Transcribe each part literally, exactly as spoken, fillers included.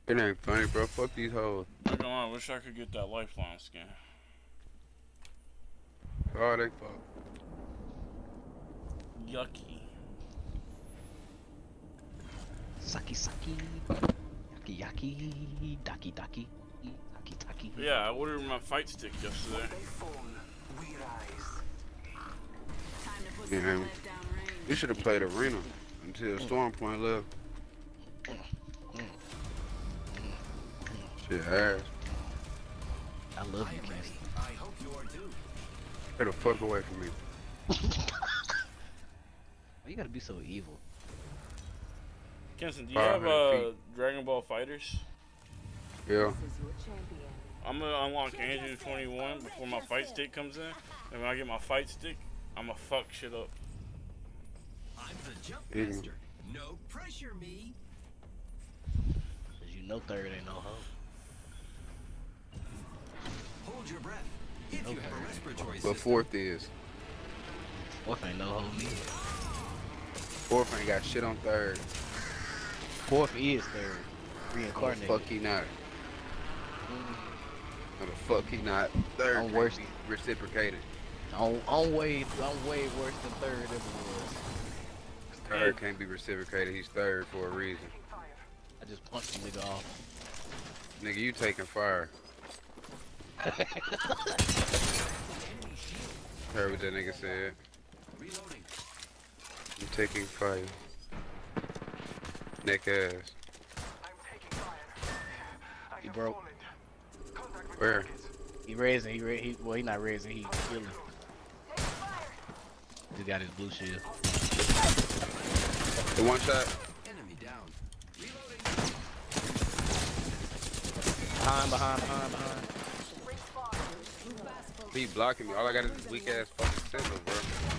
It ain't funny, bro. Fuck these hoes. Not gonna lie, I wish I could get that lifeline skin. Oh, they fuck. Yucky. Sucky sucky. Yucky yucky. Ducky ducky. Taki taki. Yeah, I ordered my fight stick yesterday. Yeah, you should have played Arena until Storm Point left. Shit ass. I love you, Casey. I hope you are too. Get the fuck away from me. Why you gotta be so evil? Kenson, do you have uh, feet. Dragon Ball Fighters? Yeah. I'm gonna unlock Engine twenty-one before my fight stick comes in. And when I get my fight stick, I'm gonna fuck shit up. I'm the jump Yeah. master. No pressure me. Cause you know third ain't no hoe. Hold your breath. If you have a respiratory But system. fourth is. Fourth ain't no hoe neither. Fourth ain't got shit on third. Fourth is third. No, Reincarnated. fuck he not. No, the fuck he not. Third I'm can't worse. be reciprocated. I'm, I'm way, I'm way worse than third ever was. Third can't be reciprocated. He's third for a reason. I just punched the nigga off. Nigga, you taking fire. Heard what that nigga said. Reloading. I'm taking fire. Neck ass. He broke. Where? He raising. He, ra he well, he not raising. He killing. He got his blue shield. The one shot. Enemy down. Reloading. Behind, behind, behind, behind. He blocking me. All I got is this weak ass fucking signal, bro.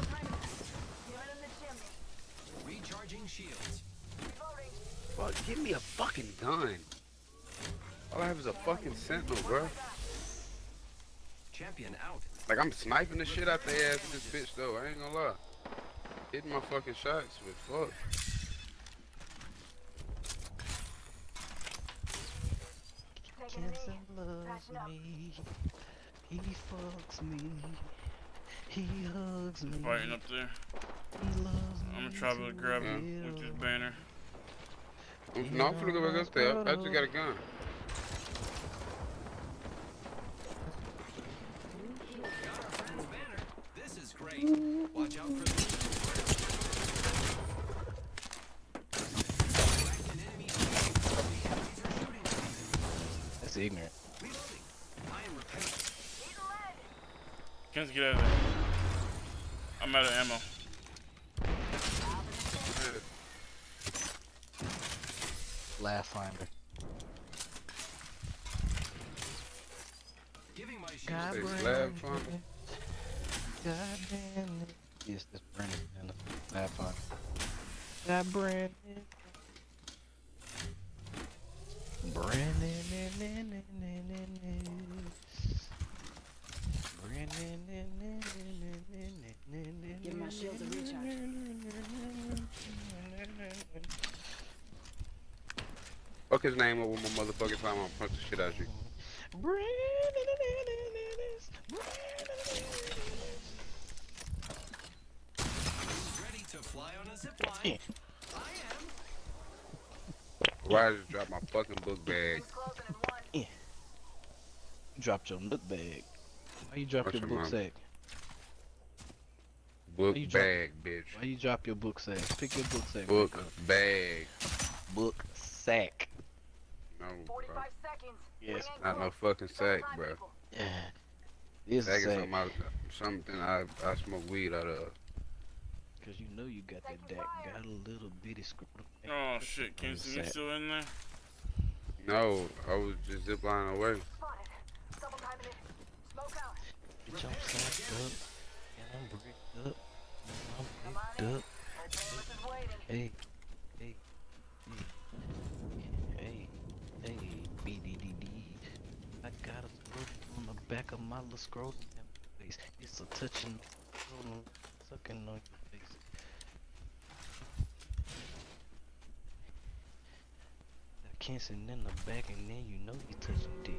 Recharging shields. Fuck, give me a fucking gun. All I have is a fucking sentinel, bro. Champion out. Like, I'm sniping the shit out their ass with this bitch, though. I ain't gonna lie. Hitting my fucking shots, but fuck. Jensen loves me. He fucks me. He hugs me. Fighting up there. He loves me. I'm gonna try to grab him Yeah. with this banner. I'm, no, I'm finna go back up there. I, I just got a gun. Got our friend's banner. This is great. Watch out for the Cracked an enemy shield. The enemies are shooting. That's ignorant. Reloading. I am repairing. Kenson, get out of there. I'm out of ammo. Pathfinder. Giving my shield. God Say bless slab fun. God damn it. Yes, that's Brandon and the Pathfinder. God Brandon. Brandon. Brandon. Give my shields a recharge. Fuck his name over my motherfucking time. I'm gonna punch the shit out of you. Who's ready to fly on a zip line? I am. Why I just drop my fucking book bag? You dropped your book bag. Why you drop What's your your book mom? sack? Book you drop- bag, bitch. Why you drop your book sack? Pick your book sack. Book back up. bag. Book sack. No, bro. forty-five seconds. Yes. Not no fucking sack, bro. Yeah. This Sack is is sack. something, I, something I, I smoke weed out of. Cause you know you got that deck. Got a little bitty scrotum. Oh shit, Kenson, you still in there? No, I was just ziplining away. Bitch, I'm sacked up. And I'm bricked up. And I'm bricked up. Hey. Hey. Hey. Hey. B D D D. I got a scrotum on the back of my little scrotum face. It's a touching scrotum sucking on your face. kissing in the back, and then you know you touching dick.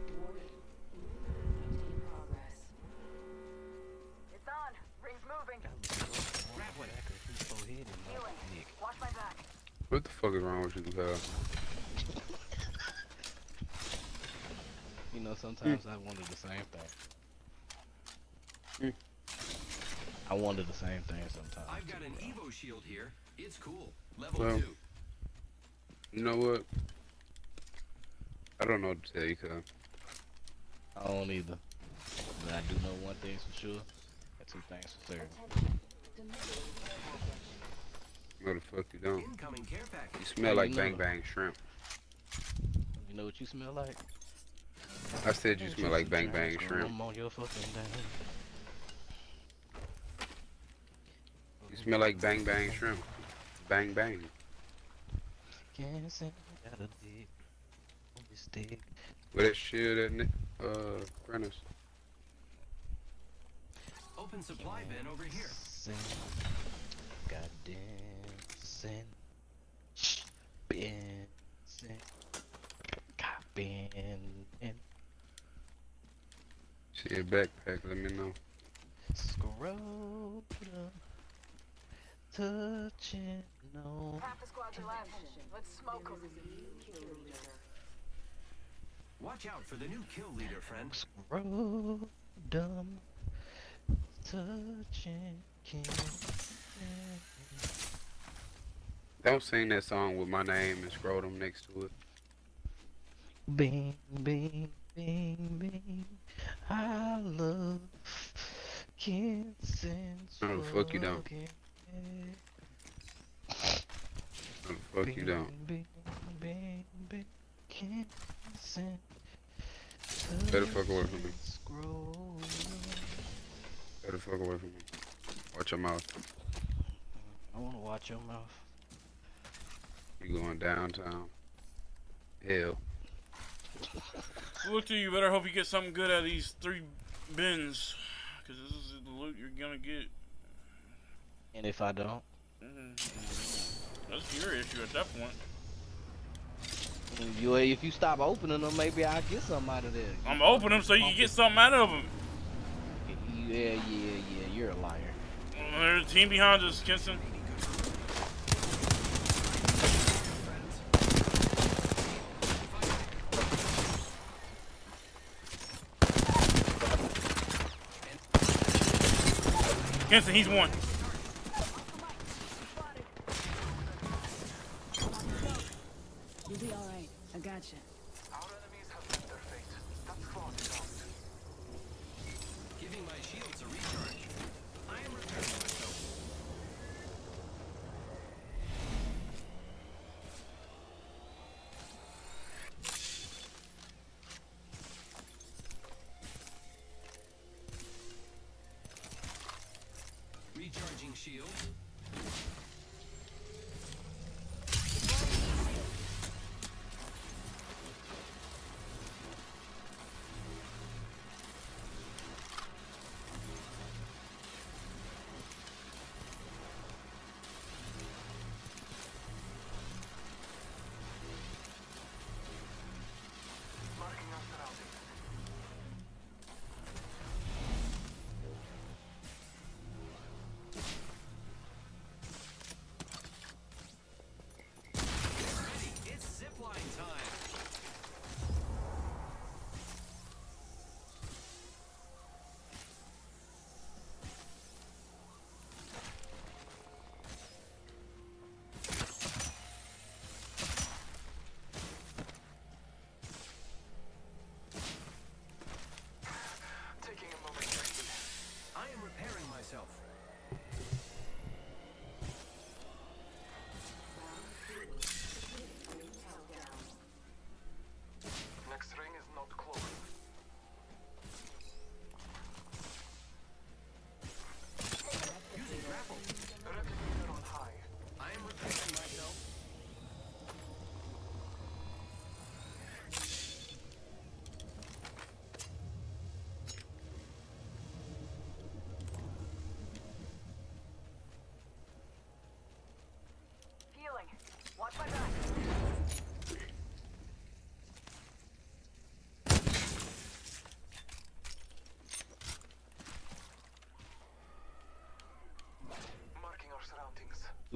Progress. It's on. Ring's moving. Got a little on the back of his forehead and my Healing. dick. Watch my back. What the fuck is wrong with you, Kyle? You know, sometimes I wonder the same thing. Mm. I wonder the same thing sometimes. I've got too, an bro. Evo shield here. It's cool. Level Well. two. You know what? I don't know what to tell you, Kyle. I don't either. But I do know one thing's for sure, and two things for certain. No, the fuck you don't. Incoming care package. You smell How like you bang know? bang shrimp. You know what you smell like? I said you smell like bang bang shrimp. I'm on your fucking down. You smell like bang bang shrimp. Bang bang. Can't say I got a dick on this dick. Where that shit at, Nick? Uh, Prentice. Open supply bin over here. Goddamn sin. Been sin. Got been in. See a backpack, let me know. Scrotum. Touching no. Half the squads are left. Let's smoke them. Watch out for the new kill leader, friend. Scrotum. Touching kin. Don't sing that song with my name and scrotum next to it. Bing, bing, bing, bing. I love kissing. No, the fuck you don't. No, the fuck you don't. Bing, bing, bing, kissing. Better fuck away from me. Scroll. Better fuck away from me. Watch your mouth. I wanna watch your mouth. You going downtown. Hell. Look to you, better hope you get something good out of these three bins. Because this is the loot you're gonna get. And if I don't? Mm-hmm. That's your issue at that point. You, if you stop opening them, maybe I'll get something out of there. I'm opening them so you can get something out of them. Yeah, yeah, yeah, you're a liar. Uh, there's a team behind us, Kinston. Kinston, he's one. You'll be alright. I gotcha. Giving my shields a recharge. I am repairing myself. Recharging shield.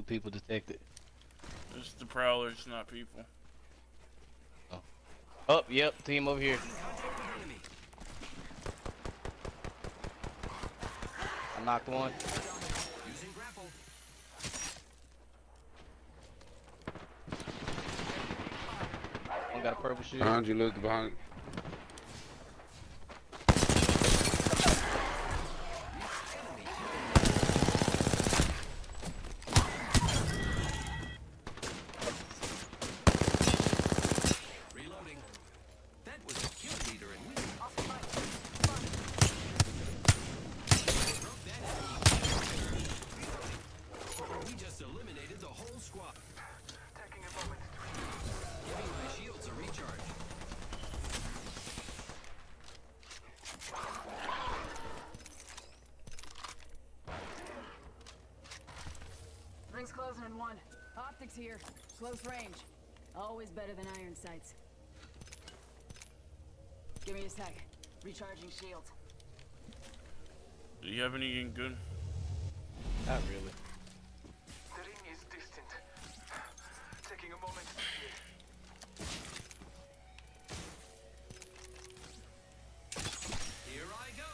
people detected? It's the prowlers, not people. Oh. Oh, yep, team over here. I knocked one. Using grapple. One got a purple shield. Behind you, look behind. Reloading. That was a kill leader and we broke that enemy. We just eliminated the whole squad. Taking a moment. Giving my shields a recharge. Ring's closing in one. Optics here. Close range. Always better than iron sights. Give me a sec. Recharging shield. Do you have anything good? Not really. The ring is distant. Taking a moment to see it. Here I go.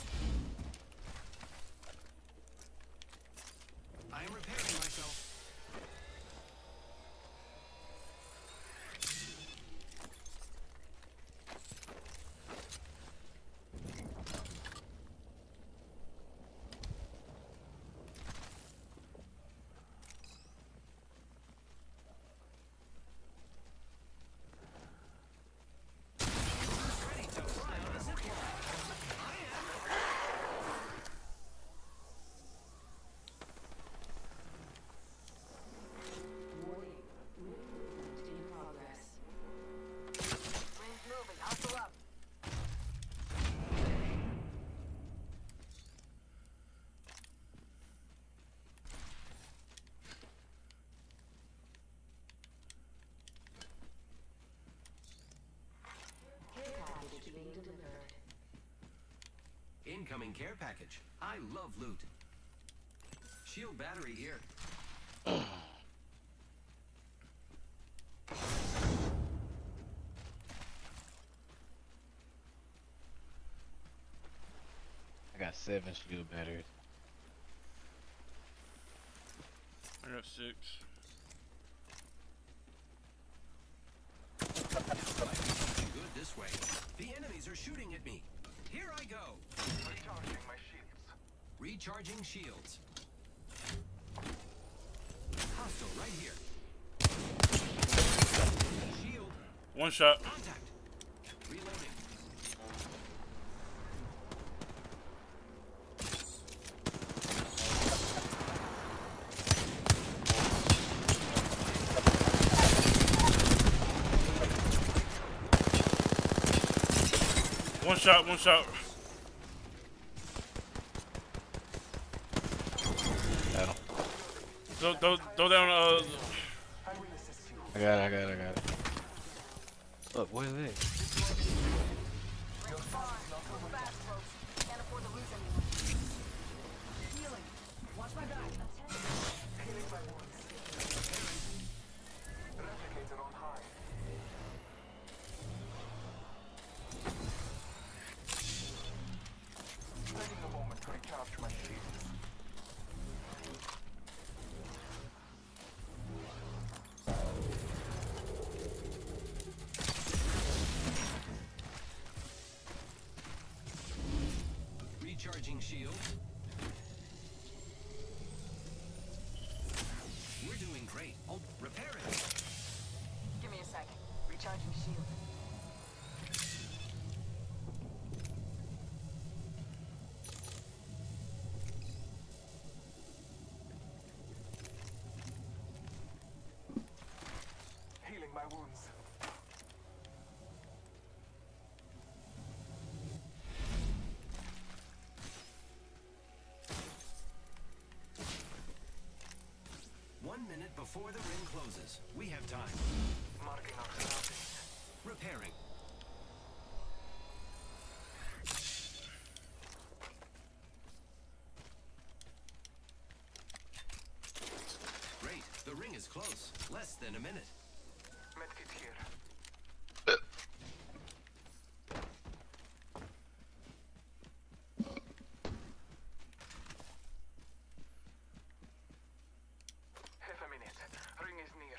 I am repairing myself. Ready to fly on a zip line. I am. Warning. In progress. Ring's moving. Hustle up. Care package being delivered. Incoming care package. I love loot. Shield battery here. I got seven shield batteries. I got six. This might be something good this way. The enemies are shooting at me. Here I go. Recharging my shields. Recharging shields. Hostile right here. Shield. One shot. Contact. Reloading. One shot, one shot. Got him. Throw, throw, throw down, uh, I will assist you. I got it, I got it, I got it. Look, where are they? Ring's far. Move fast, folks. Can't afford to lose anyone. Healing. Watch my back. Healing my wounds. Replicator on high. Taking a moment to recharge my shields. Recharging shield. We're doing great. Oh, repair it. Give me a sec. Recharging shield. Healing my wounds. One minute before the ring closes. We have time. Marking our surroundings. Repairing. is close. Less than a minute. Medkit here. Half a minute. Ring is near.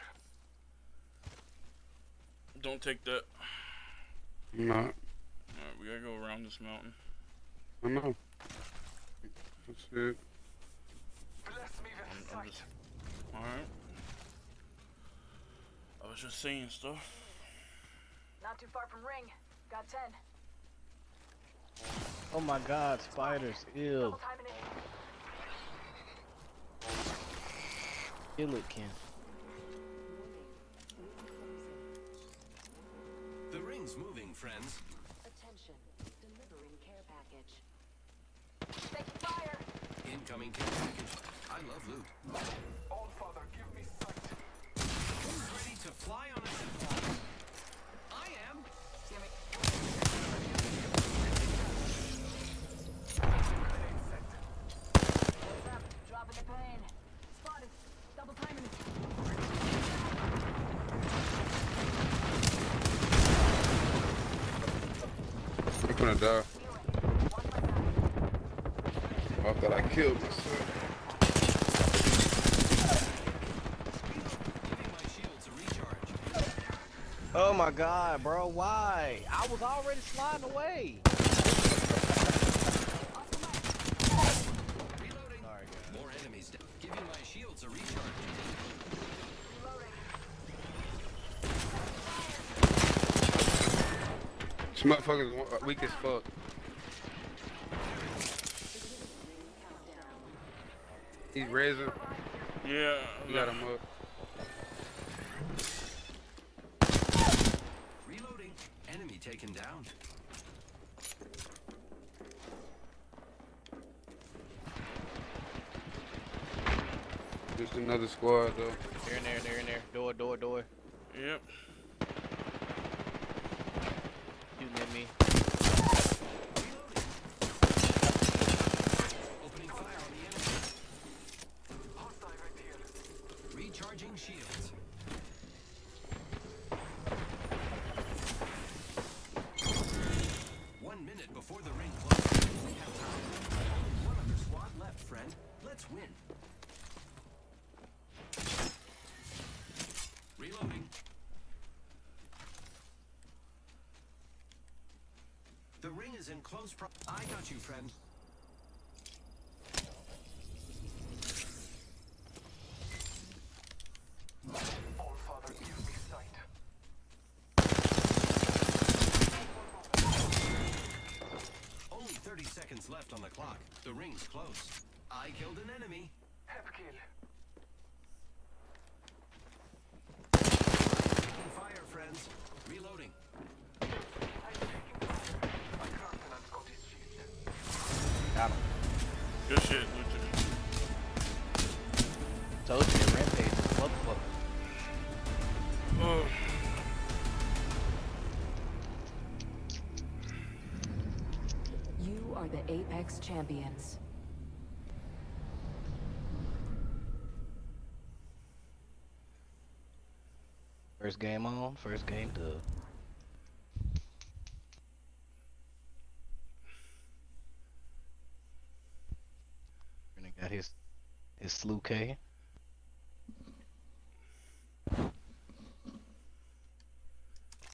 Don't take that. I'm not. Alright, we gotta go around this mountain. I know. That's it. Bless me with I'm, I'm sight. just. Alright. I was just saying stuff. Not too far from ring. Got ten. Oh my god, spiders, ew. Double timing it. Kill it, Ken. The ring's moving, friends. Attention, delivering care package. Taking fire. Incoming care package. I love loot. All Father, give me sight. Who's ready to fly on a zipline? I am. Gimme. Grenade set. What's up? Dropping the pain. Spotted. Double timing it. I'm gonna die. Healing. Watch my back. I thought I killed myself. Giving my shields a recharge. Oh my god, bro, why? I was already sliding away. Reloading. Sorry, guys. More enemies down. Giving my shields a recharge. This motherfucker's wa- weak as fuck. He's raising. Yeah. You got him up. Reloading. Enemy taken down. Just another squad though. There in there, there in there. Door, door, door. Yep. Shooting at me. Opening fire on the enemy. Hostile right here. Recharging shields. One minute before the ring closes. We have time. Only one other squad left, friend. Let's win. Reloading. The ring is in close pro- I got you, friend. All Father, give me sight. Only thirty seconds left on the clock. The ring's close. I killed an enemy. Hep kill. Taking fire, friends. Reloading. I'm taking fire. I crafted and got his shield. Got him. Good shit, Lucha. Told you that rampage is a motherfucker. Oh. You are the Apex Champions. First game on, first game dub. And he got his his slew K.